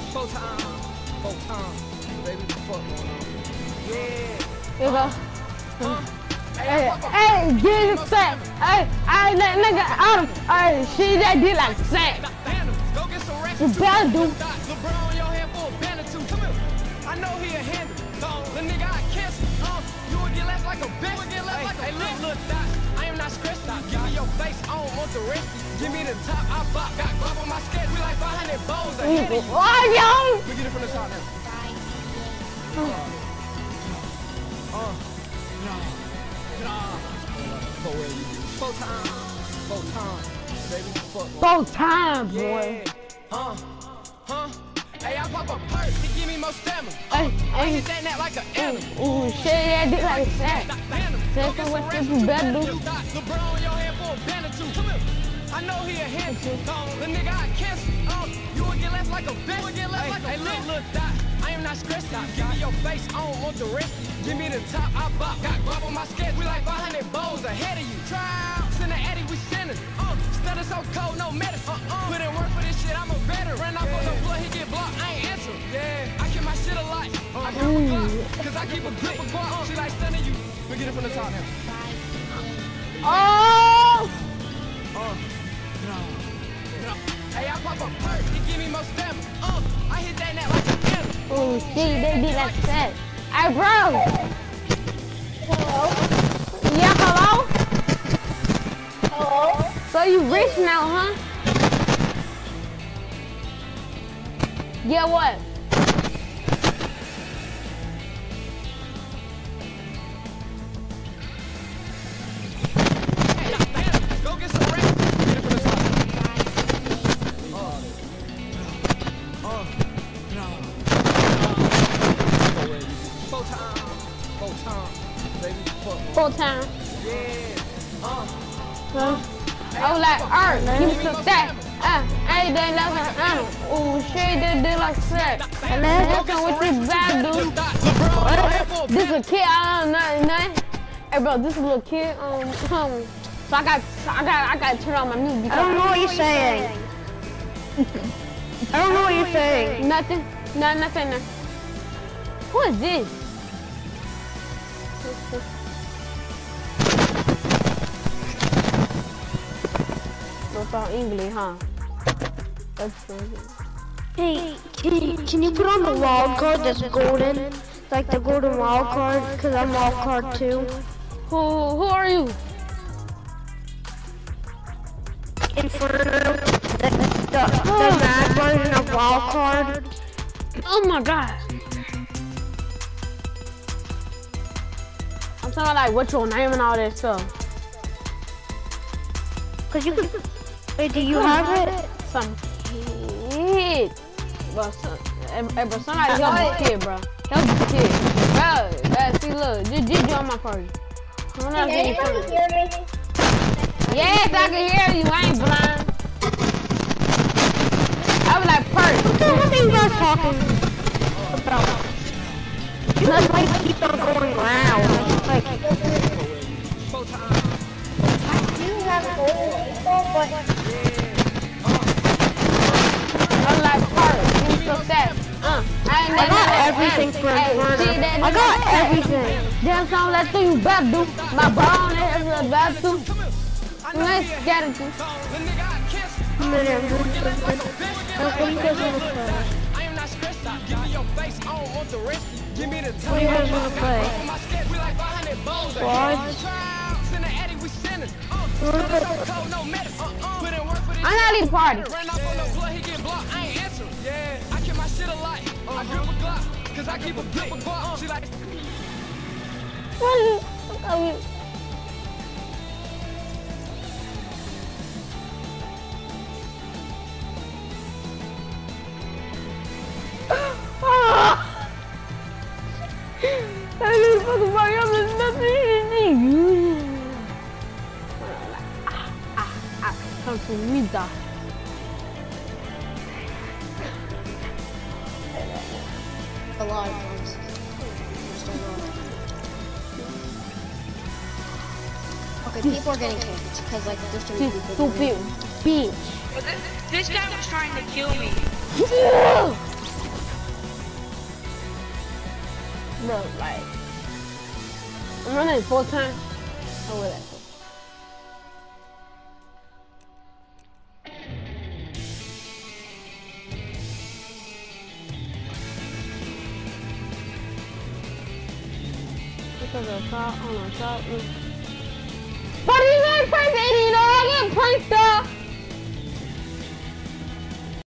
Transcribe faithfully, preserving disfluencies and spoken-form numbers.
Four times, four times, baby, fuck going on. Yeah. Here you go. Hey, hey, get it set. Hey, hey, that nigga, um, hey, she that did like set. Go get some rest. You better do. LeBron on your head for a band or two. Come here. I know he a handle. The nigga I kiss. Um, you would get left like a bitch. You would get left like a bitch. Hey, look, look, dot. I am not stressed out. Give me your face. I don't want the rest. Give me the top. I bop. Got bop on my sketch. We like five hundred bows ahead of you. Oh, yo. We get it from the top now. Uh, uh, no, no. Four times, four times, baby, fuck. Four times, boy. Yeah. Uh, huh? Hey, I pop a perk, he give me more stamina. Hey, I hey. hit that net like an animal. Ooh, shit, that did like that. Second, what this you better do? LeBron on your head for a band or two. Come here. I know he a handful. The nigga I kiss. Um, you would get left like a bitch. You would get left hey, like a hey, bitch. Look, look, dot. I am not stressed out. Give me your face. I don't want the rest. Give me the top. I bop. Got bop on my sketch. We like five hundred bows ahead of you. Trials in the Eddie, we sinners. Uh, stutter so cold, no medicine. Uh, uh. Put in work for this shit. I'm a veteran. Ran off on the blood. He get blocked. I ain't answer. Yeah. I keep my shit alive. Uh, I grip a Glock. Cause I keep a grip of guap. Uh, she like stunning you. We get it from the top now. Oh! Uh. No, no. Hey, I pop a perk, he give me more stamina. Uh, I hit that net like a animal. Oh, shit, they did like that. Hey, bro. Hello? Yeah, hello? Hello? So you rich now, huh? Yeah, what? Hey, go get some rest. Get it from the top. Uh, no. Four times, four times, baby, fuck. Full time. Yeah. Uh. Huh? I was like, alright, give me some that. Uh, I ain't done nothing. Uh, oh, shit, they did like that. And then looking with this bad dude. What? This a kid, I don't know nothing. Hey, bro, this is a little kid. Um, um, so I got, I got, I got to turn on my music. Because I don't know what you're saying. I don't know what you're saying. Nothing. No, nothing. No. Who is this? What's all English, huh? That's crazy. Hey, can you, can you put on the wild card that's golden? Like the golden wild card, because I'm wild card too. Who, who are you? Inferno, the, the, the mad version of wild card. Oh my god. I'm talking like what's your name and all that stuff. Cause you could, wait, do you have it? Some kid. Bro, some, hey, bro, somebody help this kid, bro. Help this kid. Bro, bro, see, look, just, just join my party. I'm not Can anybody hear me? Yes, I can hear you. I ain't blind. I was like, Perk. What are you guys talking about? Let's like keep on going round. Like, I do have a golden baseball, but I was like, Perk. Give me some stats. Uh, I ain't I got never everything for Inferno. I got everything. Damn, some that thing you better do. My bone is about to. Let's get it. And then I'm doing something. What do you guys want to play? I am not stressed out. Give me your face. I don't want the rest. Give me the top. What do you guys want to play? Squads. I'm not even party. Ran off on the blood, he get blocked. I ain't answer. Yeah, I keep my shit alive. I grip a Glock, cause I keep a grip of guap. She like. What? Oh, you. I didn't fucking buy up with nothing. Ah, ah, ah. Come to me, dog. A lot of times. Okay, people are getting killed because like there's too many people. Stupid bitch. But this, this guy was trying to kill me. bro, like, I'm running full time. Oh, whatever. Because of the car on the top. But he's not pranked, you know, I get pranked though.